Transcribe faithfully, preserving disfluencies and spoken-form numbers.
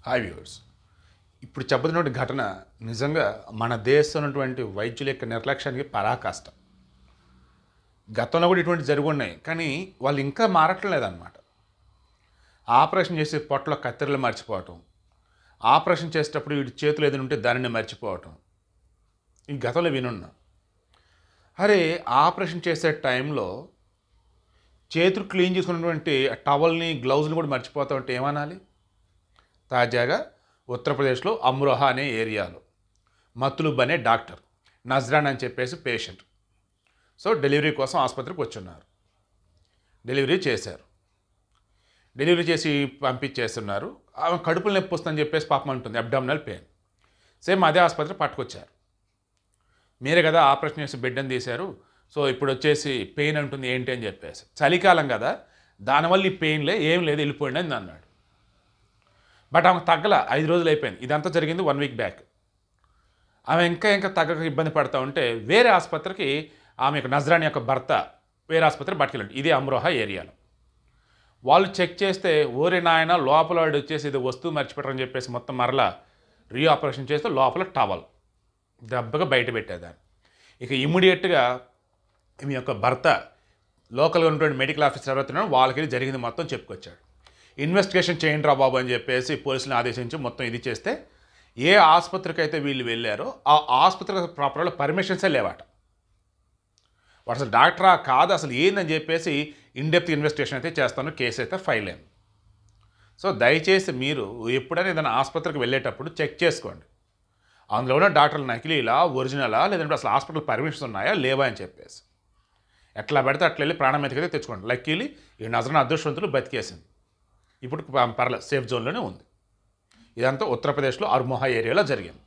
Hi viewers. ఇప్పుడు చెప్పబోతున్న ఘటన నిజంగా మన దేశంలో ఉన్నటువంటి వైద్యుల యొక్క నిర్లక్ష్యానికి పరాకాష్ట. గతంలో కూడా ఇటువంటి జరిగి ఉన్నాయి, కానీ వాళ్ళు ఇంకా మారటం లేదన్నమాట. ఆపరేషన్ చేసే పొట్టలో కత్తెరలు మర్చిపోవటం, ఆపరేషన్ చేసేటప్పుడు వీడి చేతులు ఏదైనా ఉంటే దానిని మర్చిపోవటం, ఈ గతంలో వినున్నా. అరే, ఆపరేషన్ చేసే టైంలో చేతులు క్లీన్ చేసుకున్నటువంటి టవల్ని, గ్లౌజ్ని కూడా మర్చిపోతా ఉంటే ఏమనాలి? తాజాగా ఉత్తరప్రదేశ్లో అమ్రోహా అనే ఏరియాలో మత్లుబ్ అనే డాక్టర్, నజ్రాన్ అని చెప్పేసి పేషెంట్, సో డెలివరీ కోసం ఆసుపత్రికి వచ్చున్నారు. డెలివరీ చేశారు. డెలివరీ చేసి పంపించేస్తున్నారు. ఆమె కడుపులు నొప్పి వస్తుందని చెప్పేసి పాపం అంటుంది, అబ్డామినల్ పెయిన్. సేమ్ అదే ఆసుపత్రి పట్టుకొచ్చారు. మీరే కదా ఆపరేషన్ చేసి బిడ్డను తీశారు, సో ఇప్పుడు వచ్చేసి పెయిన్ అంటుంది ఏంటి అని చెప్పేసి. చలికాలం కదా, దానివల్ల ఈ పెయిన్లే, ఏం లేదు, వెళ్ళిపోయింది అని అన్నాడు. బట్ ఆమె తగ్గల, ఐదు రోజులు అయిపోయింది. ఇదంతా జరిగింది వన్ వీక్ బ్యాక్. ఆమె ఇంకా ఇంకా తగ్గక ఇబ్బంది పడుతూ ఉంటే వేరే ఆసుపత్రికి ఆమె యొక్క నజ్రాన్ యొక్క భర్త వేరే ఆసుపత్రి పట్టుకెళ్ళండి, ఇదే అమ్రోహా ఏరియాలో. వాళ్ళు చెక్ చేస్తే ఓరి నాయన లోపల వాడు వచ్చేసి ఇది వస్తువు మర్చిపెట్టరని చెప్పేసి మొత్తం మరలా రీ ఆపరేషన్ చేస్తే లోపల టవల్ దెబ్బగా బయట పెట్టేదాన్ని. ఇక ఇమ్మీడియట్గా ఈమె యొక్క భర్త లోకల్గా ఉన్నటువంటి మెడికల్ ఆఫీసర్ ఎవరైతున్నారో వాళ్ళకి జరిగింది మొత్తం చెప్పుకొచ్చాడు. ఇన్వెస్టిగేషన్ చేయండి రా బాబు అని చెప్పేసి పోలీసులను ఆదేశించి మొత్తం ఇది చేస్తే, ఏ ఆసుపత్రికి అయితే వీళ్ళు వెళ్ళారో ఆ ఆసుపత్రికి ప్రాపర్గా పర్మిషన్సే లేవాట. వాడు అసలు డాక్టరా కాదు అసలు ఏందని చెప్పేసి ఇన్డెప్త్ ఇన్వెస్టిగేషన్ అయితే చేస్తాను, కేసు అయితే ఫైల్ అయింది. సో దయచేసి మీరు ఎప్పుడైనా ఏదైనా ఆసుపత్రికి వెళ్ళేటప్పుడు చెక్ చేసుకోండి, అందులో ఉన్న డాక్టర్లు నకిలీలా, ఒరిజినలా, లేదంటే అసలు హాస్పిటల్ పర్మిషన్స్ ఉన్నాయా లేవా అని చెప్పేసి. ఎట్లా పెడితే అట్లా వెళ్ళి ప్రాణం మీదకైతే తెచ్చుకోండి. లక్కీలీ ఈ నజరాన్ అదృష్టవంతులు బతికేసింది, ఇప్పుడు పర్లేదు సేఫ్ జోన్లోనే ఉంది. ఇదంతా ఉత్తరప్రదేశ్లో అమ్రోహా ఏరియాలో జరిగింది.